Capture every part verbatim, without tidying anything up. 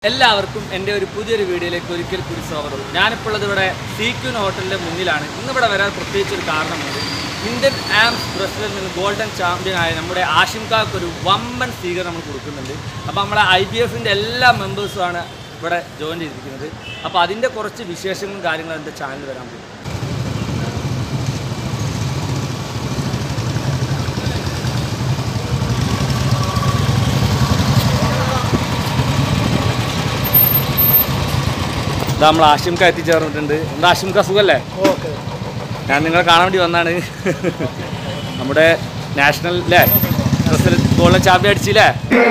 എല്ലാവർക്കും എൻ്റെ ഒരു പുതിയൊരു വീഡിയോയിലേക്ക് ഒരിക്കൽ കൂടി സ്വാഗതം. ഞാനിപ്പോൾ ഉള്ളത് ഇവിടെ സീക്യൂൻ ഹോട്ടലിൻ്റെ മുന്നിലാണ്. ഇന്നിവിടെ വരാൻ പ്രത്യേകിച്ചൊരു കാരണമുണ്ട്. ഇന്ത്യൻ ആംസ് റെസ്ലറിൽ നിന്ന് ഗോൾഡൻ ചാമ്പ്യൻ ആയ നമ്മുടെ ആഷിം ഖാക്ക് ഒരു വമ്പൻ സ്വീകരണം നമ്മൾ കൊടുക്കുന്നുണ്ട്. അപ്പോൾ നമ്മളെ ഐ ബി എഫിൻ്റെ എല്ലാ മെമ്പേഴ്സുമാണ് ഇവിടെ ജോയിൻ ചെയ്തിരിക്കുന്നത്. അപ്പോൾ അതിൻ്റെ കുറച്ച് വിശേഷങ്ങളും കാര്യങ്ങളും എൻ്റെ ചാനലിൽ വരാൻ പോകും. നമ്മൾ ആഷിം ഖാ എത്തിച്ചേർന്നിട്ടുണ്ട്. എന്താ ആഷിം ഖാ സുഖല്ലേ? ഞാൻ നിങ്ങളെ കാണാൻ വേണ്ടി വന്നാണ്. നമ്മുടെ നാഷണൽ അല്ലേ ഗോൾഡൻ ചാമ്പ്യൻ അടിച്ചില്ലേ?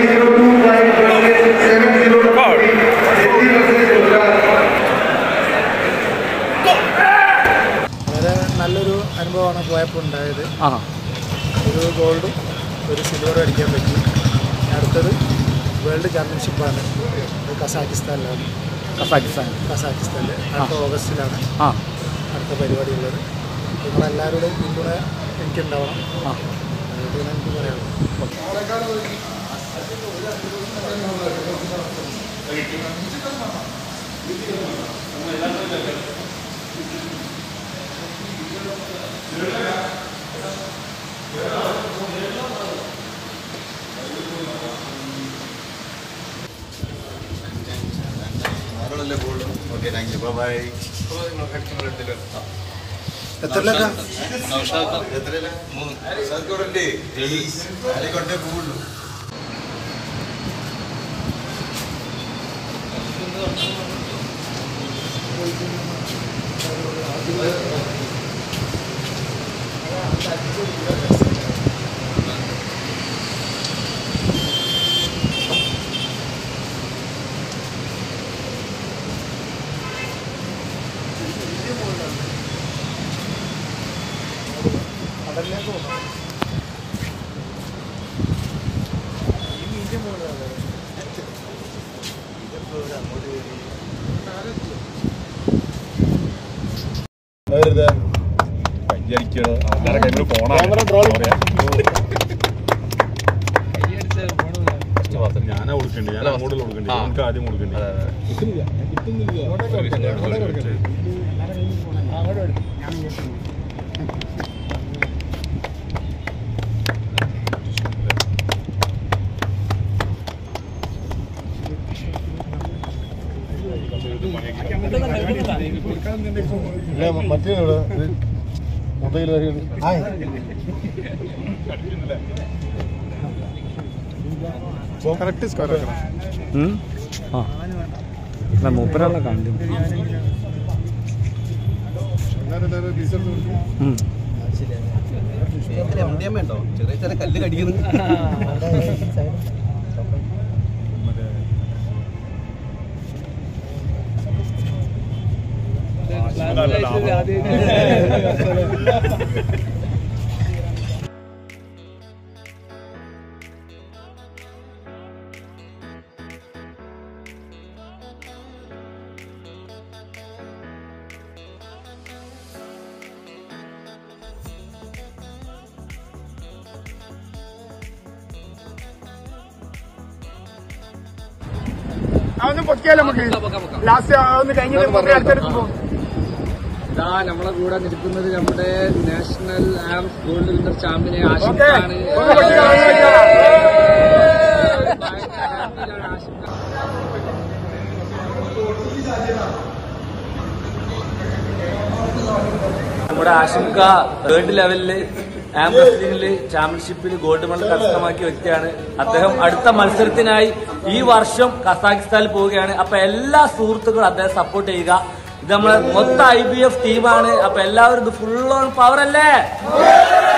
വളരെ നല്ലൊരു അനുഭവമാണ് പോയപ്പോൾ ഉണ്ടായത്. ആ ഒരു ഗോൾഡും ഒരു സിൽവറും അടിക്കാൻ പറ്റി. അടുത്തത് വേൾഡ് ചാമ്പ്യൻഷിപ്പാണ് കസാക്കിസ്ഥാനിലാണ്. കസാക്കിസ്ഥാൻ കസാക്കിസ്ഥാനിൽ അടുത്ത ഓഗസ്റ്റിലാണ് ആ അടുത്ത പരിപാടി ഉള്ളത്. നിങ്ങളെല്ലാവരുടെയും പിന്തുണ എനിക്കുണ്ടാവണം. ആ അതുകൊണ്ട് എനിക്ക് പറയാനുള്ളത് കടലിലേക്ക് പോകാം. ഈ മീൻ്റെ മുകളിലാണ് ഞാനാ കൊടുക്കണ്ടേ, ഞാൻ അങ്ങോട്ട് കൊടുക്കണ്ടേ, നമുക്ക് ആദ്യം കൊടുക്കണ്ടേ. മറ്റേ മൊബൈൽ കറക്റ്റ് സ്കോർ ആ മൂപ്പരാളെ കണ്ടു. വണ്ടിയമ്മയുണ്ടോ? ചെറിയ ചെറിയ കല്ല് കടിക്കുന്നു. അതൊന്നും പൊക്കിയാലോ നമുക്ക് ലാസ്റ്റ് ഒന്ന് കഴിഞ്ഞിട്ട് അടുത്തടുത്ത് പോകും. ഇതാ നമ്മളെ കൂടെ നിൽക്കുന്നത് നമ്മുടെ നാഷണൽ ആംസ് ഗോൾഡ് വിന്നർ ചാമ്പ്യനെ ആഷിം ഖാണ്. നമ്മുടെ ആഷിം ഖാ വേൾഡ് ലെവലില് ആം റെസ്ലിംഗില് ചാമ്പ്യൻഷിപ്പിൽ ഗോൾഡ് മെഡൽ കരസ്ഥമാക്കിയ വ്യക്തിയാണ്. അദ്ദേഹം അടുത്ത മത്സരത്തിനായി ഈ വർഷം കസാഖിസ്ഥാനിൽ പോവുകയാണ്. അപ്പൊ എല്ലാ സുഹൃത്തുക്കളും അദ്ദേഹം സപ്പോർട്ട് ചെയ്യുക. ഇത് നമ്മളെ മൊത്തം ഐ ബി എഫ് ടീമാണ്. അപ്പൊ എല്ലാവരും ഇത് ഫുൾ ഓൺ പവർ അല്ലേ?